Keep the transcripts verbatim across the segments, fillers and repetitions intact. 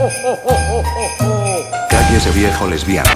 Cállese, viejo lesbiano.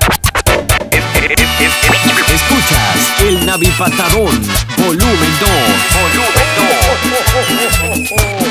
Escuchas el Navipatadón, volumen dos. Volumen dos.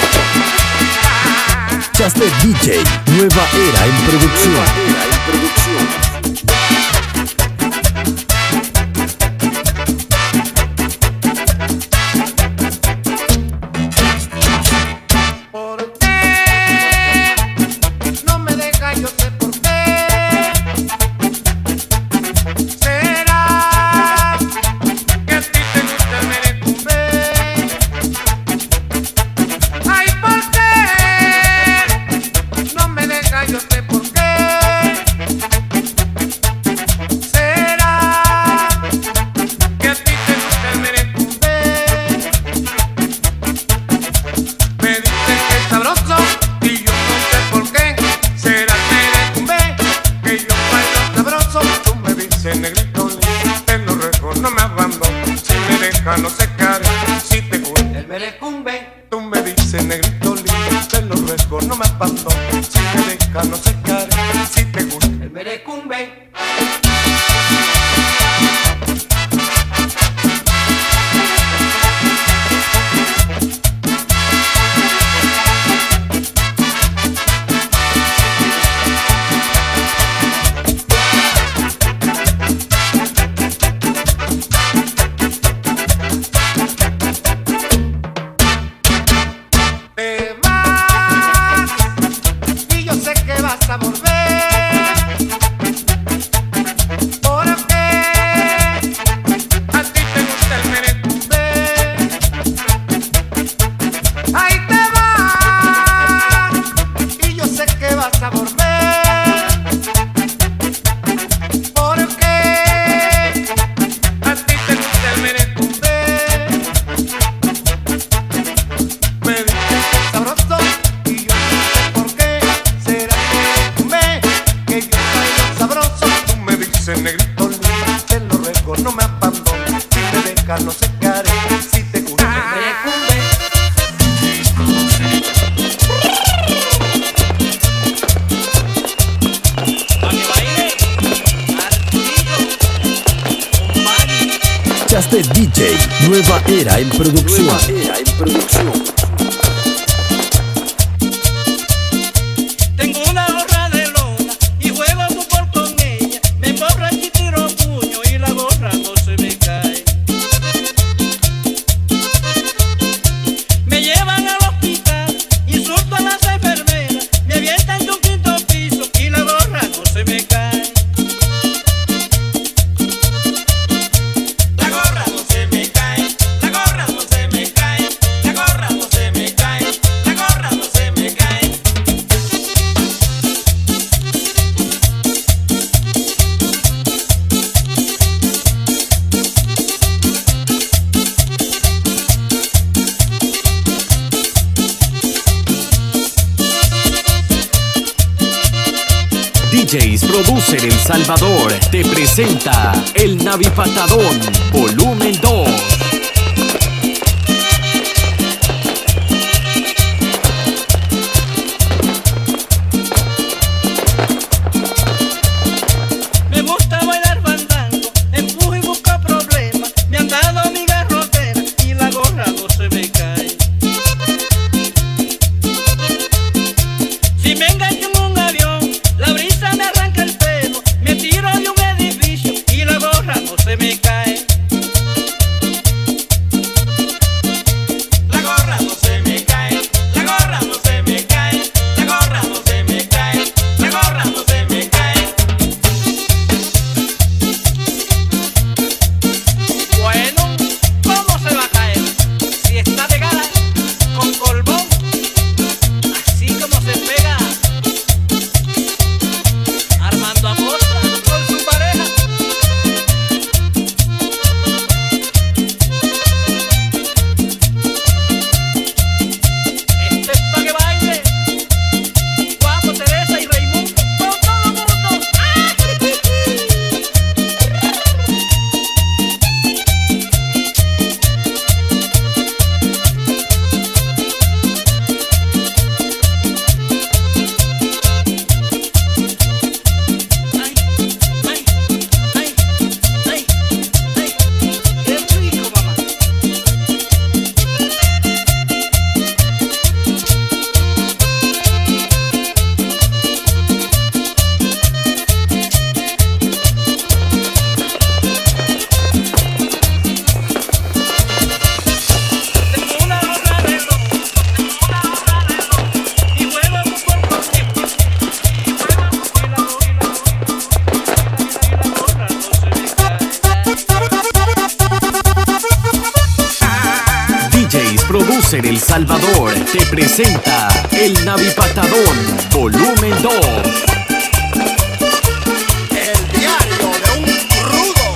Chastet D J, nueva era en producción. Nueva era en producción. No se care, si te gusta el merecumbe, tú me dices negrito lindo, te lo ruego, no me abandono. Si me deja, no se care, si te gusta el merecumbe. Negrito lindo, te lo ruego, no me abandones. Si me dejas, no se care, si te gusta el merecumbe. Chastet D J, nueva era en producción. Nueva era en producción. D Js Producer El Salvador te presenta el Navipatadón, volumen dos. Me gusta bailar fandango, empujo y busco problemas. Me han dado mi garrotera y la gorra no se me cae. Si me engancho en un avión, la brisa me arranca el pelo. Me tiro de un edificio y la gorra no se me cae. El Salvador te presenta El Navipatadón, volumen dos. El diario de un rudo.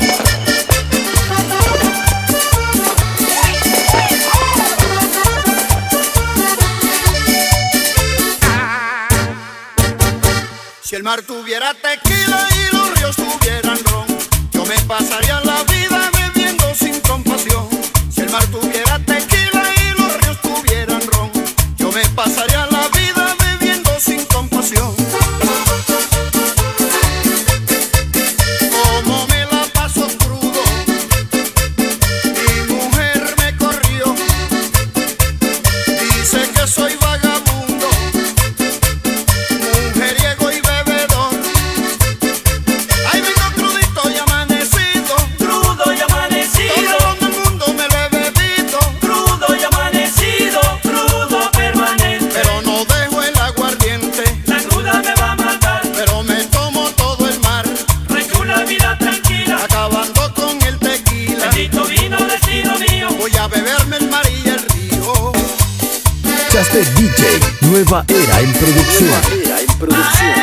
Si el mar tuviera tequila y los ríos tuvieran ron, yo me pasaría la vida bebiendo sin compasión. Si el mar tuviera tequila y los ríos tuvieran ron, yo me pasaría la vida bebiendo sin compasión. Como me la paso crudo, mi mujer me corrió, dice que soy vagabundo, mujeriego y bebedor. Ahí vengo crudito y amanecido, Crudo y amanecido, todo el mundo me lo he bebido, crudo y amanecido, crudo permanente. pero no dejo el aguardiente, La cruda me va a matar, pero me tomo todo el mar, recho una vida tranquila. acabando con el tequila. Bendito vino, destino mío. Voy a beberme el mar y el río. Chaste D J, nueva era en producción. Era en producción.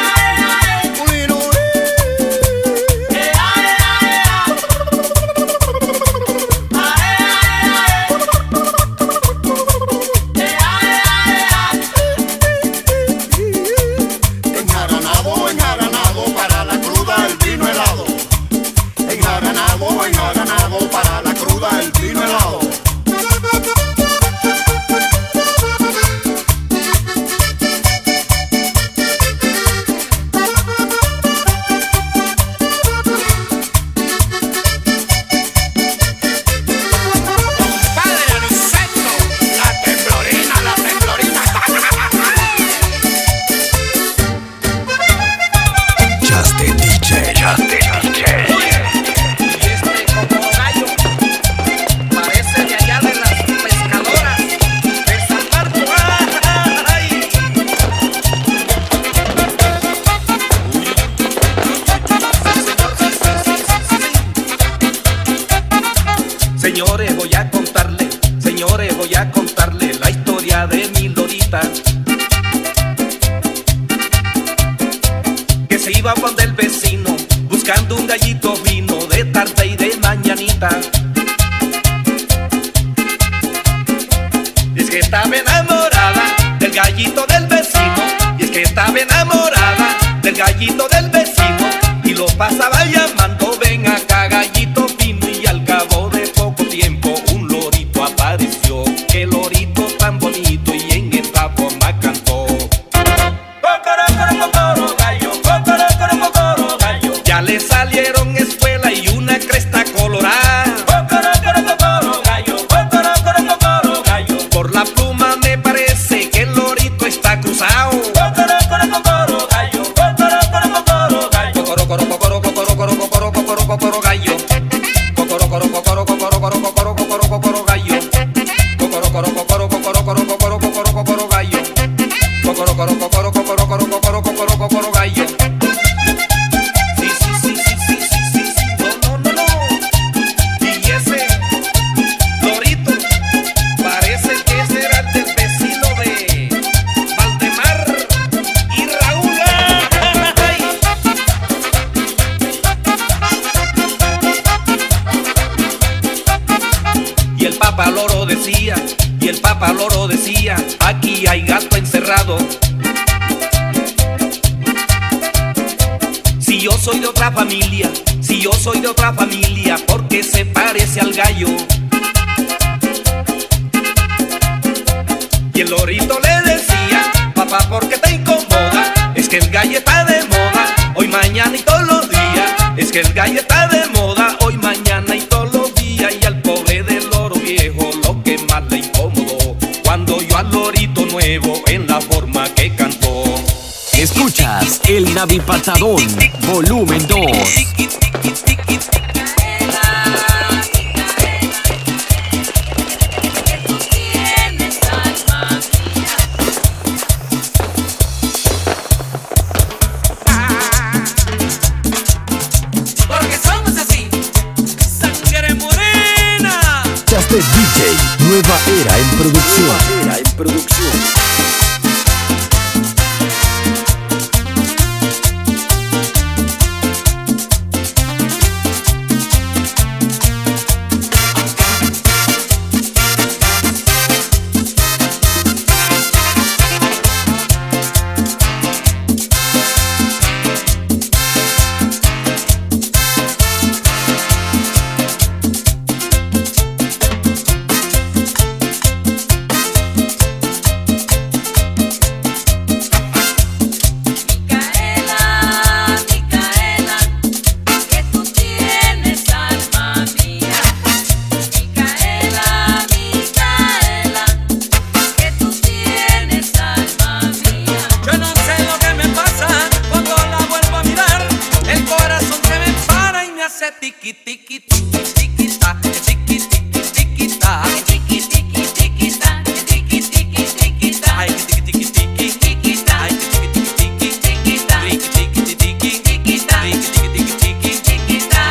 Enjaranado, enjaranado para la cruda el vino helado. Enjaranado, enjaranado para la cruda el vino helado. Padre Aniceto, la temblorina, la temblorina. Chaste D J. Chaste D J. Y este como gallo parece de allá de las pescadoras de San Marcos. ¡Ay! Señores, voy a contarle, señores, voy a contarle la historia de mi lorita, que se iba donde el vecino buscando un gallito vino de tarde y de mañanita. Y es que estaba enamorada del gallito del vecino, y es que estaba enamorada del gallito del vecino, y lo pasaba llamando, ven acá gallito fino, y al cabo de poco tiempo un lorito apareció, qué lorito tan bonito, y en esta forma cantó. Cocorocoro, gallo, cocorocoro, gallo. Ya le salieron espuela y una cresta colorada. Cocorocoro, gallo, cocorocoro, gallo. Por la pluma me parece que el lorito está cruzado. Cocorocoro, gallo, cocorocoro, gallo. Cocorocoro, cocoro, cocoro, cocoro, cocoro, cocoro, cocoro, gallo. Cocorocoro, cocoro, cocoro, cocoro, cocoro, cocoro, cocoro, gallo. Cocorocoro, cocoro, cocoro, cocoro, cocoro, cocoro, cocoro, gallo. Cocoro, cocoro, cocoro, cocoro, cocoro, cocoro, cocoro, cocoro, gallo. Sí, sí, sí, sí, sí, sí, sí, sí. No, no, no, no. Y ese lorito parece que ese era el del vecino de Valdemar y Raúl. ¡Ay! Y el Papa Loro decía, y el Papa Loro decía, aquí hay gato encerrado. Si yo soy de otra familia, si yo soy de otra familia, porque se parece al gallo. Y el lorito le decía, papá, ¿por qué te incomoda? Es que el gallo está de moda, hoy, mañana y todos los días. Es que el gallo está de moda, hoy, mañana y todos los días. Y al pobre del loro viejo lo que más le incomodó, cuando yo al lorito nuevo en la forma que cantó. Escuchas El Navipatadón, volumen dos. Sangre morena. D J, nueva era en producción. Nueva era en producción. Tiki tiki tiki tiki ta, tiki tiki tiki ta, tiki tiki tiki ta, tiki tiki tiki ta, ay tiki tiki tiki tiki ta, ay tiki tiki tiki tiki ta, tiki tiki tiki tiki ta, tiki tiki tiki tiki ta.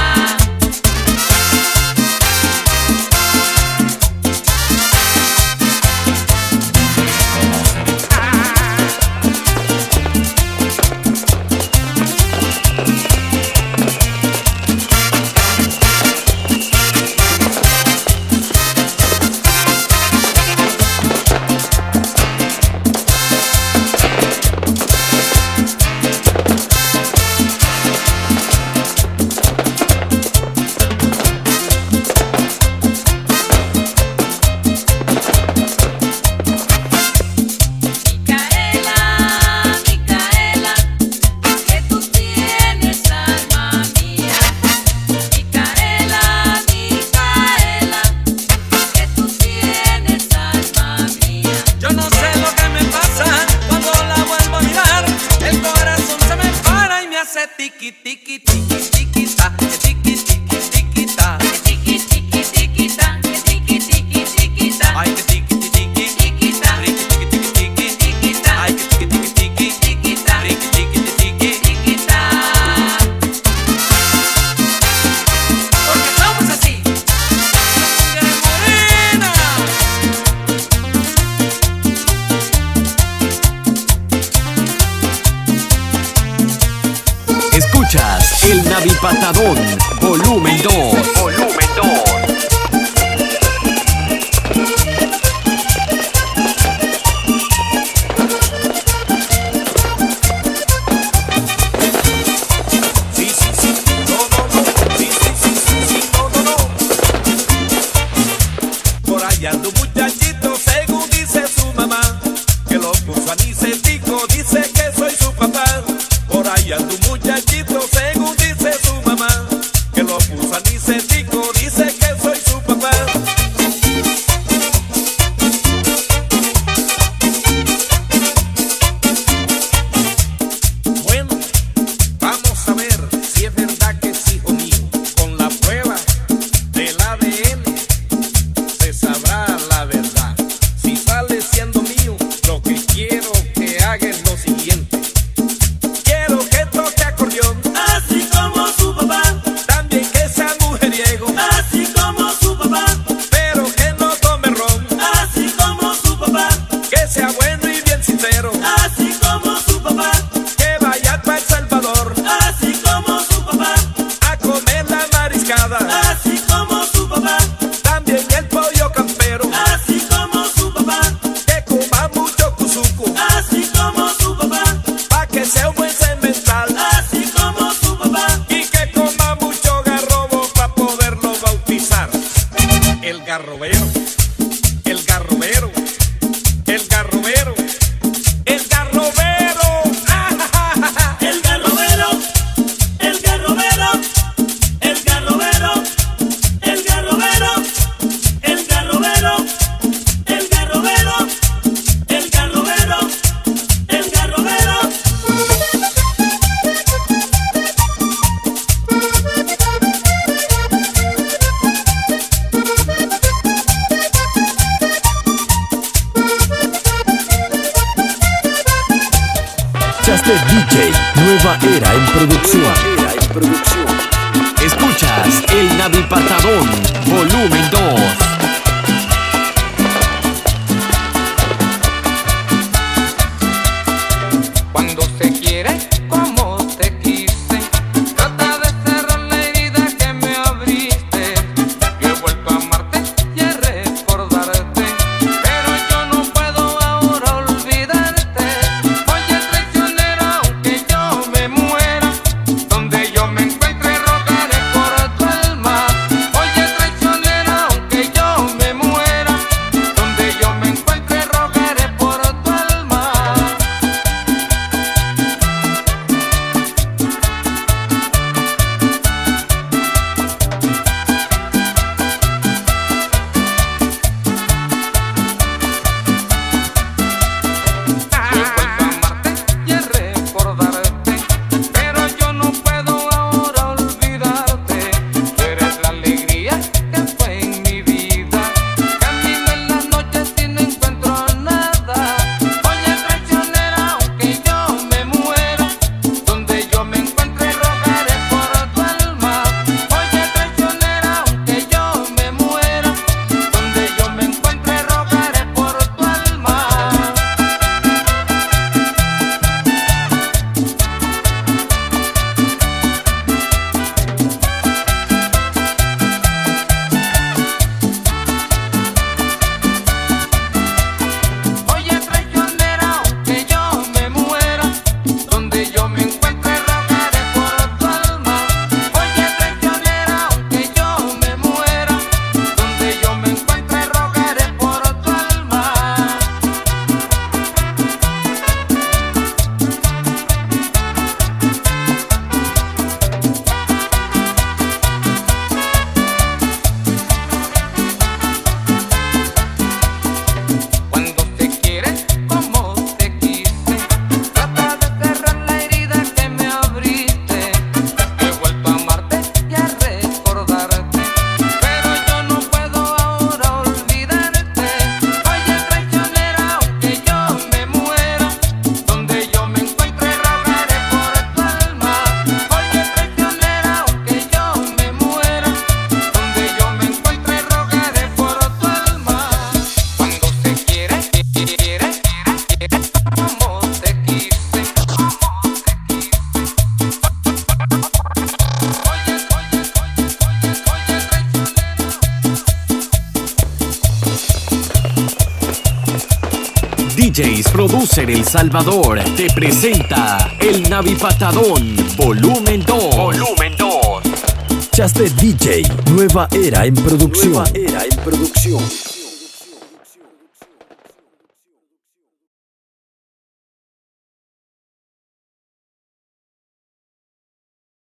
Tiki tiki tiki tiki ta, tiki tiki tiki ta, tiki tiki tiki ta, tiki tiki tiki ta, ay tiki tiki tiki ta, tiki tiki tiki tiki ta, ay tiki tiki tiki tiki ta, tiki tiki tiki tiki ta. Porque somos así, la morena. Escuchas el Navipatadón, volumen dos. Volumen dos. Sí, sí, sí, no, no, no, sí, sí, sí, sí, sí, no, no, no. Por allá anda un muchachito, según dice su mamá, que lo puso anicetico, dice que soy su papá. Por allá anda un muchachito, según dice su mamá, que lo puso anicetico, dice que soy su papá. Bueno, vamos a ver si es verdad que es hijo mío. Con la prueba del A D N se sabrá la verdad. Si sale siendo mío, lo que quiero que haga es lo siguiente. Quiero que toque acordeón, así como su papá, también que sea mujeriego, así como su papá, pero que no tome ron, así como su papá, que sea bueno y bien sincero, así como su papá, que vaya para El Salvador así como su papá, a comer la mariscada, así como su papá, también el pollo campero, así como su papá, que coma mucho cuzuco, así como su papá, pa' que sea un buen semental, así como su papá, y que coma mucho garrobo pa' poderlo bautizar. El garrobero, el garrobero, el garrobero, el garrobero, ¡ah, ja, ja, ja, ja! el garrobero, el garrobero, el garrobero, el garrobero, el garrobero, el garrobero, el garrobero, el garrobero. Escuchaste D J Nueva Era en producción. Nueva Era en producción. Escuchas el Navipatadón, volumen dos. D Js Producer El Salvador te presenta El Navipatadón Volumen dos. Volumen dos. Chaste D J, nueva era en producción. Nueva era en producción.